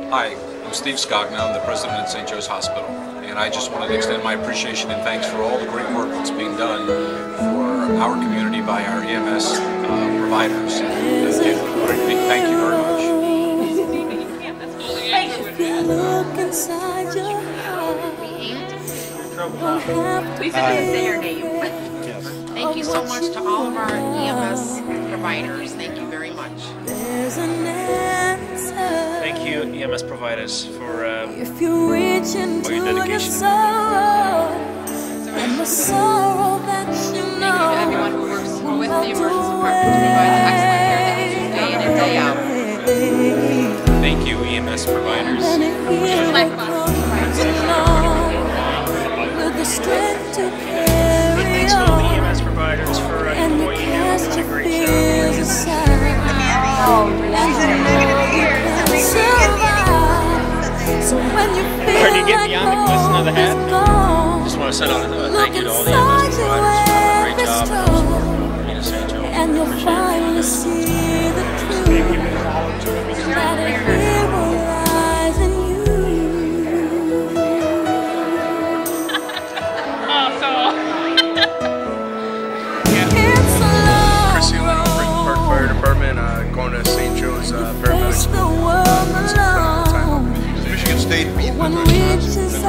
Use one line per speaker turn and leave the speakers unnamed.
Hi, I'm Steve Scogna. I'm the president at St. Joe's Hospital, and I just wanted to extend my appreciation and thanks for all the great work that's being done for our community by our EMS providers. Again, thank you very much.
Look inside your heart.
Please didn't say your name. Thank you so much to all of our EMS providers. Thank you very much.
There's an answer.
Thank you, EMS providers, for
If you reach into
your dedication.
your sorrow and the sorrow that you know.
Thank you to everyone who works with the emergency department to provide the excellent care that we do day in and day out.
Thank you, EMS providers.
And it feels like with the strength to carry
Thanks to all the
on.
EMS providers for
And the
what you do.
cast
It's a
your
great
fears
show.
aside. So when you feel
Are you getting
like
beyond the question of the
hope is
hat?
gone,
Just want to send out a
look
thank you to all the
inside
EMS
your
providers for a great
every
job
stroke,
for me to St. Joe.
and you'll finally see the truth that it will lies in you. It's a long
Chris Sealing,
road.
Franklin Park Fire Department, going to St. Joe's paramedic
Face the
school.
world alone.
Michigan State beat
One
the
reaches